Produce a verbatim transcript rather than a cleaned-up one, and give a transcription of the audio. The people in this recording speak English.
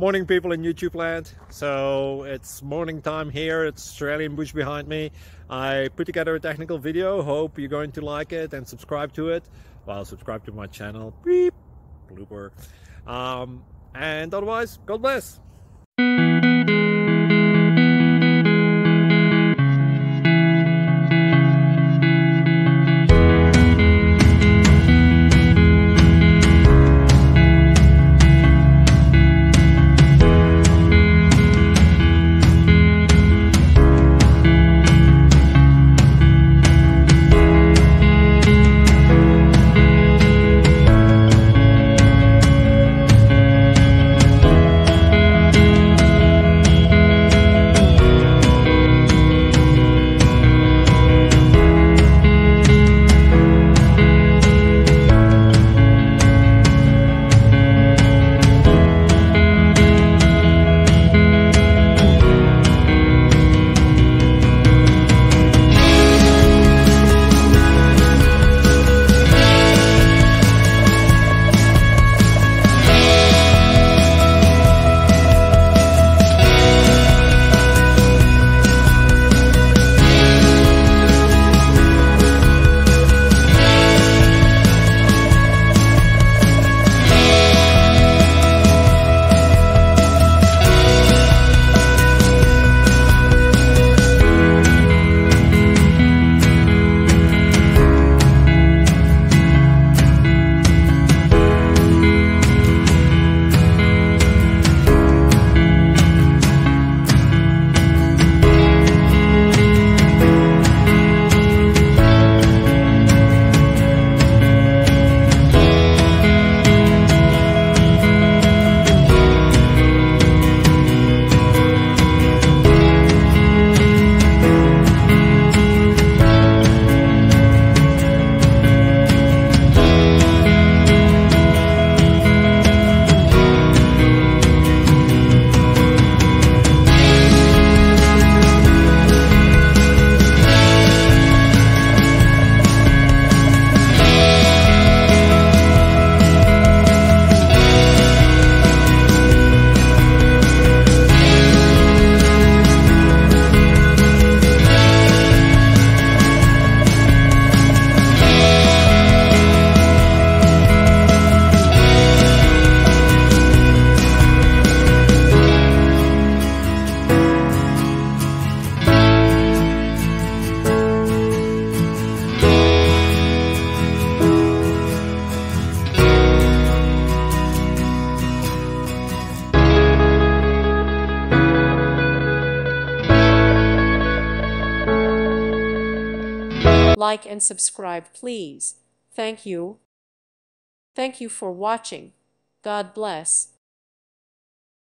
Morning, people in YouTube land. So it's morning time here. It's Australian bush behind me. I put together a technical video. Hope you're going to like it and subscribe to it. Well, subscribe to my channel. Beep, blooper. Um, and otherwise, God bless. Like and subscribe, please. Thank you. Thank you for watching. God bless.